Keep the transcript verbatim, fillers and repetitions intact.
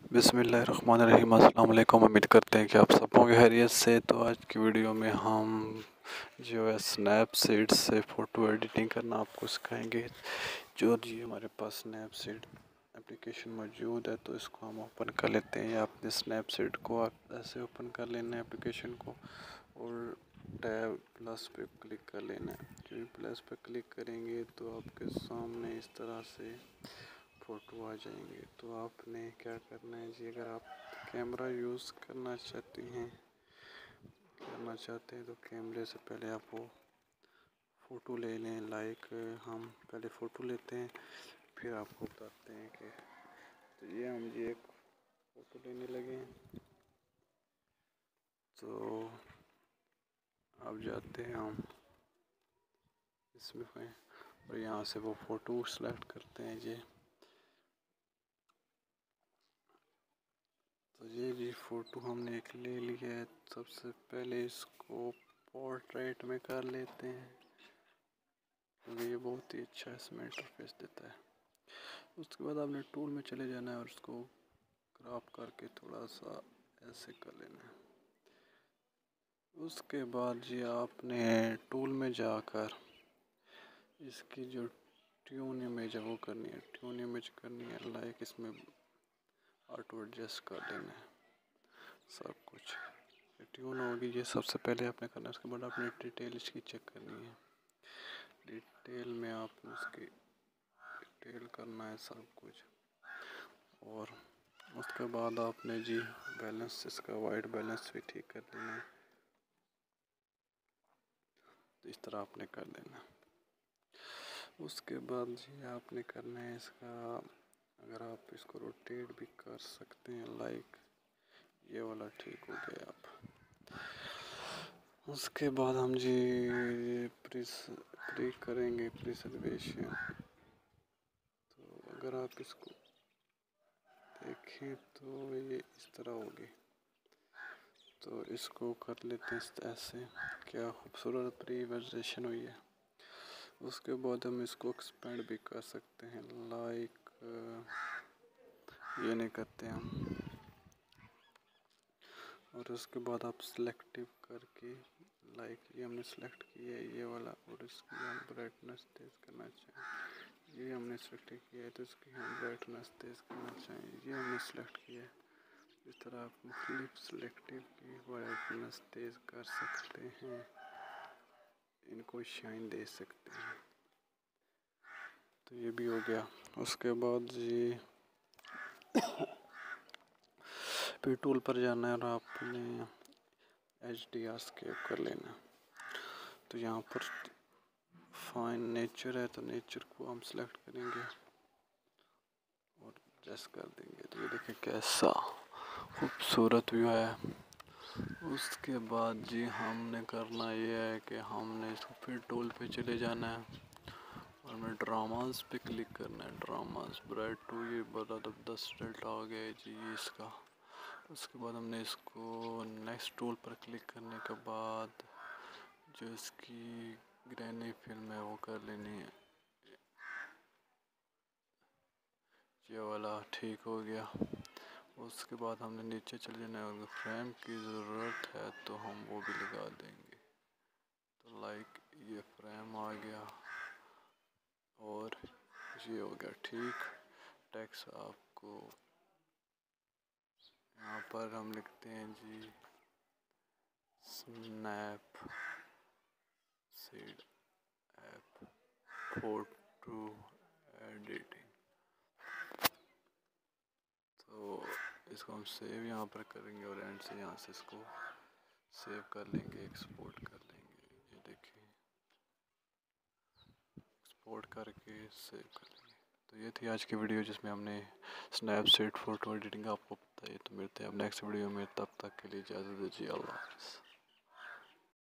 बिस्मिल्लाहिर्रहमानिर्रहीम। अस्सलाम वालेकुम। उम्मीद करते हैं कि आप सब होंगे खैरियत से। तो आज की वीडियो में हम जो है स्नैपसीड से फ़ोटो एडिटिंग करना आपको सिखाएंगे। जो जी हमारे पास स्नैपसीड एप्लीकेशन मौजूद है तो इसको हम ओपन कर लेते हैं। आपने स्नैपसीड को आप ऐसे ओपन कर लेना है एप्लीकेशन को और टैब प्लस पे क्लिक कर लेना है। जो प्लस पे क्लिक करेंगे तो आपके सामने इस तरह से फ़ोटो आ जाएंगे। तो आपने क्या करना है जी, अगर आप कैमरा यूज़ करना चाहते हैं करना चाहते हैं तो कैमरे से पहले आप वो फ़ोटो ले लें। लाइक हम पहले फ़ोटो लेते हैं फिर आपको बताते हैं कि तो ये हम जी एक फ़ोटो लेने लगे हैं। तो अब जाते हैं हम इसमें और यहाँ से वो फ़ोटो सेलेक्ट करते हैं जी। तो ये जी फ़ोटो हमने एक ले लिया है। सबसे पहले इसको पोर्ट्रेट में कर लेते हैं क्योंकि ये बहुत ही अच्छा इसमें इंटरफेस देता है। उसके बाद आपने टूल में चले जाना है और उसको क्रॉप करके थोड़ा सा ऐसे कर लेना है। उसके बाद जी आपने टूल में जाकर इसकी जो ट्यून इमेज है वो करनी है ट्यून इमेज करनी है लाइक इसमें ऑटो एडजस्ट कर लेना है सब कुछ। ट्यून होगी ये सबसे पहले आपने करना है। उसके बाद आपने डिटेल इसकी चेक करनी है। डिटेल में आपने उसकी डिटेल करना है सब कुछ। और उसके बाद आपने जी बैलेंस इसका वाइट बैलेंस भी ठीक कर लेना है। तो इस तरह आपने कर देना। उसके बाद जी आपने करना है इसका, अगर आप इसको रोटेट भी कर सकते हैं लाइक ये वाला ठीक हो गया आप। उसके बाद हम जी प्रीस प्री करेंगे प्रिजर्वेशन। तो अगर आप इसको देखें तो ये इस तरह होगी। तो इसको कर लेते हैं ऐसे। क्या खूबसूरत प्रिजर्वेशन हुई है। उसके बाद हम इसको एक्सपेंड भी कर सकते हैं लाइक ये नहीं करते हम। और उसके बाद आप सिलेक्टिव करके लाइक ये हमने सेलेक्ट किया है ये वाला और इसकी हम ब्राइटनेस तेज़ करना चाहें। ये हमने सेलेक्ट किया है तो इसकी हम ब्राइटनेस तेज़ करना चाहें। ये हमने सेलेक्ट किया है। इस तरह आप मुख्तलिफ सिलेक्टिव की ब्राइटनेस तेज़ कर सकते हैं, इनको शाइन दे सकते हैं। तो ये भी हो गया। उसके बाद जी फिर टूल पर जाना है और आपने एच डी आर स्केप कर लेना। तो यहाँ पर फाइन नेचर है तो नेचर को हम सेलेक्ट करेंगे और एडजस्ट कर देंगे। तो ये देखिए कैसा खूबसूरत व्यू है। उसके बाद जी हमने करना ये है कि हमने इसको फिर टूल पे चले जाना है और हमें ड्रामास पे क्लिक करना है। ड्रामास ब्राइट टू ये बड़ा ज़बरदस्त रिजल्ट आ गया है जी इसका। उसके बाद हमने इसको नेक्स्ट टूल पर क्लिक करने के बाद जो इसकी ग्रैनी फिल्म है वो कर लेनी है। ये वाला ठीक हो गया। उसके बाद हमने नीचे चले जाना है और फ्रेम की ज़रूरत है तो हम वो भी लगा देंगे। तो लाइक ये फ्रेम आ गया और ये हो गया ठीक। टेक्स्ट आपको यहाँ पर हम लिखते हैं जी Snapseed app photo editing. तो इसको हम सेव यहाँ पर करेंगे और एंड से यहाँ से इसको सेव कर लेंगे, एक्सपोर्ट कर लेंगे। ये देखिए एक्सपोर्ट करके सेव कर लेंगे। तो ये थी आज की वीडियो जिसमें हमने स्नैपसीड फ़ोटो एडिटिंग आपको बताई। तो मिलते हैं अब नेक्स्ट वीडियो में, तब तक के लिए इजाज़त दीजिए। अल्लाह हाफ़िज़।